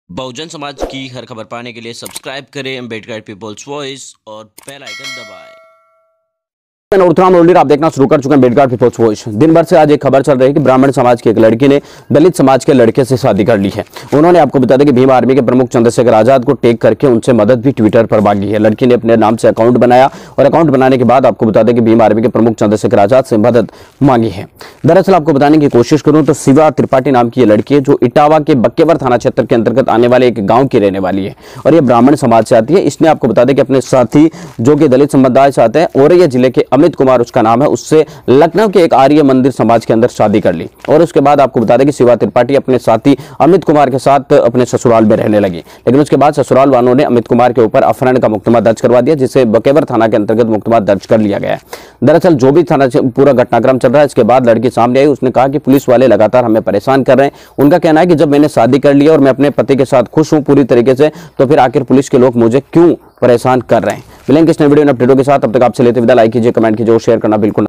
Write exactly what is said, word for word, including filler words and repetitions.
बहुजन समाज की हर खबर पाने के लिए सब्सक्राइब करें अम्बेडकर पीपल्स वॉइस और बेल आइकन दबाएं। नोराट्राम लोरली आप देखना शुरू कर चुके हैं अम्बेडकर पीपल्स वॉइस। दिन भर से आज एक खबर चल रही है कि ब्राह्मण समाज की एक लड़की ने दलित समाज के लड़के से शादी कर ली है। उन्होंने आपको बता दें कि भीम आर्मी के प्रमुख चंद्रशेखर आजाद को टैग करके उनसे मदद भी ट्विटर पर मांगी है। लड़की ने अपने नाम से अकाउंट बनाया और अकाउंट बनाने के बाद आपको बता दें कि भीम आर्मी के प्रमुख चंद्रशेखर आजाद से मदद मांगी है। दरअसल आपको बताने की कोशिश करूं तो शिवा त्रिपाठी नाम की ये लड़की है जो इटावा के बक्केवर थाना क्षेत्र के अंतर्गत आने वाले एक गाँव की रहने वाली है और ये ब्राह्मण समाज से आती है। इसने आपको बता दें कि अपने साथी जो कि दलित समुदाय से आते हैं औरैया जिले के अमित कुमार उसका नाम है, उससे लखनऊ के एक आर्य मंदिर समाज के अंदर शादी कर ली और उसके बाद आपको बता दें कि शिवा त्रिपाठी अपने साथी अमित कुमार के साथ अपने ससुराल में रहने लगी। लेकिन उसके बाद ससुराल वालों ने अमित कुमार के ऊपर अपहरण का मुकदमा दर्ज करवा दिया, जिसे बकेवर थाना के अंतर्गत मुकदमा दर्ज कर लिया गया है। दरअसल जो भी थाना से पूरा घटनाक्रम चल रहा है, इसके बाद लड़की सामने आई। उसने कहा कि पुलिस वाले लगातार हमें परेशान कर रहे हैं। उनका कहना है कि जब मैंने शादी कर लिया और मैं अपने पति के साथ खुश हूं पूरी तरीके से, तो फिर आखिर पुलिस के लोग मुझे क्यों परेशान कर रहे हैं। मिलेंगे इस नए वीडियो में अपडेटों के साथ। अब तक आपसे लेते विदा। लाइक कीजिए, कमेंट कीजिए और शेयर करना बिल्कुल